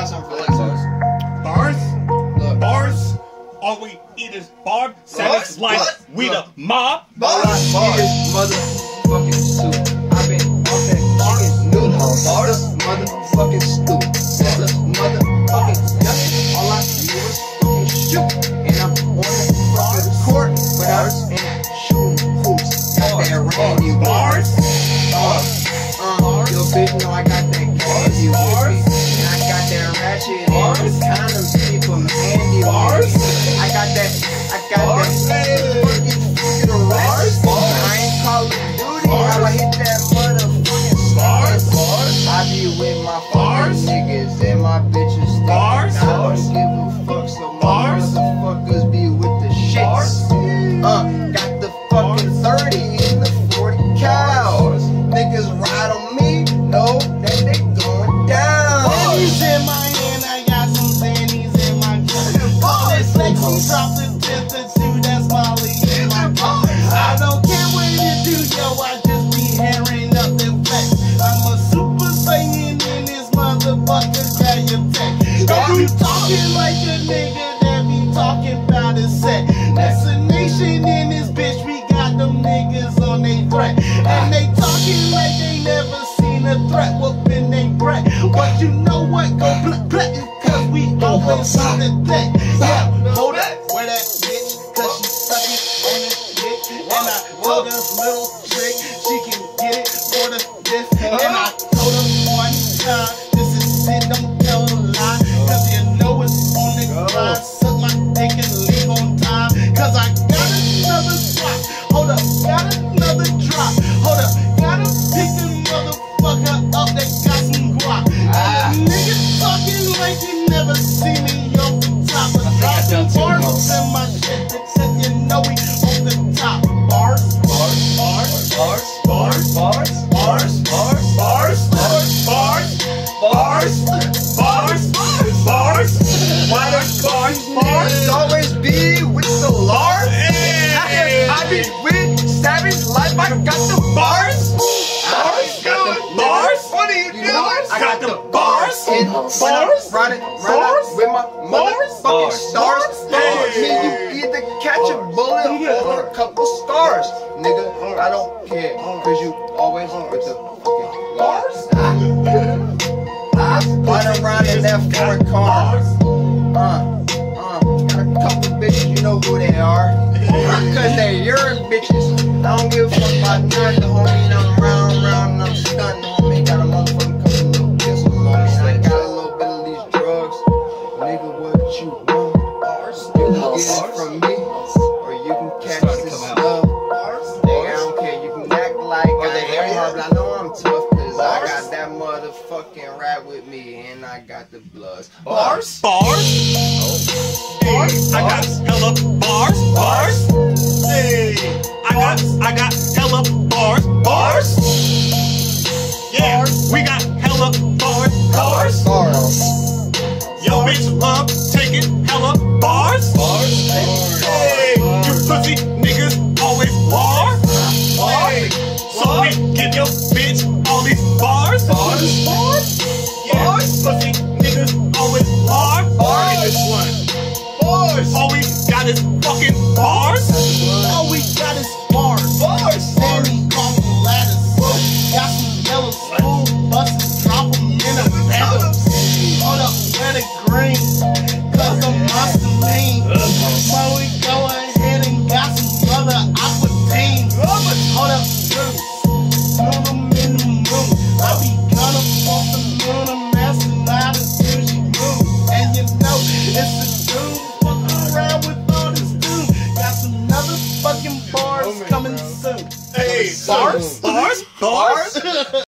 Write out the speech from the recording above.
got something for Barzzzz. Barzzzz? Look. Barzzzz? All we eat is barb. Savage like we the mob. Barzzzz is motherfucking soup. I've been off that chicken noodle. Barzzzz motherfucking stew. That's motherfucking yuck. All I do is fucking shoot. And I'm on the fucking court without and shooting hoops. Got that Randy Barzzzz? Yo bitch know I got that candy with me. And I got that ratchet and the condoms keep them handy with me. I got that fucking arrest. I ain't Call of Duty, how I hit that motherfucking stars. I be with my fucking niggas and my bitches stars. I don't give a fuck, so my motherfuckers be with the shits. Got the fucking 30 in the 40 cows. Niggas ride on me, know that they going down. Zannies in my hand, I got some Zannies in my gun. Call it sexy, drop the tip to two, that's Molly in my car. I don't care what you do, yo, I just be hairing up the flex. I'm a super saiyan in this motherfucker, got your tech. Don't be talking like a nigga that be talking about his set. That's a nation in this bitch, we got them niggas on they threat. And they talking like they never seen a threat, whooping they breath. But you know what, go blah, cause we always on the deck. Yeah, hold up, where that bitch, cause she sucking on this dick. And I told her little trick, she can get it for the diff. And I told her one time, this is it, don't tell a lie. Cause you know it's on the grind, suck my dick and leave on time. Cause I got another swap, hold up, got another drop. Hold up, gotta pick a motherfucker up that got some guap. Nigga talking like you never see me off the top. I got some bars in my shit that said you know we on the top. Barzzzz, Barzzzz, Barzzzz, Barzzzz, Barzzzz, Barzzzz, Barzzzz, Barzzzz, Barzzzz, Barzzzz, Barzzzz. Why the Barzzzz always be with the larrrr? I be with savage life, I got the Barzzzz. Barzzzz? What are you doing? I got the Barzzzz. And when I'm riding with my motherfucking stars, you either catch a bullet or a couple stars. Nigga, I don't care, cause you always with the fucking Barzzzz. Ride around in that foreign car. Got a couple bitches, you know who they are. Cause they urine bitches. I don't give a fuck about nothing, homie. I'm round and I'm stunting, homie. Got a motherfucking couple little pistols on me. I got a little bit of these drugs. Nigga, what you want? You can get it from me, or you can catch this stuff. Nigga, I don't care. You can act like I ain't hard, but I know I'm tough. Cause I got that motherfucking rap with me, and I got the bloods. Barzzzz? Barzzzz? I got hella Barzzzz. Hey, I got hella Barzzzz. Yeah, we got hella Barzzzz. Yo, bitch love taking hella Barzzzz. Hey, you pussy niggas always bar. Hey, so we give your bitch all these Barzzzz. Yeah, pussy niggas always bar. All we got is fucking Barzzzz. All we got is Barzzzz. Sammy call me ladders. Got some yellow school buses, drop them in a bag. Hold up, wear the green, cause I'm monster lean. So we go ahead and got some other aqua team. Hold up, smooth them in the moon. I be gonna off the moon, I'm asking how to do she move. And you know, it's a dude. Around with all this dude. Got some other fucking Barzzzz coming soon. Hey, Barzzzz?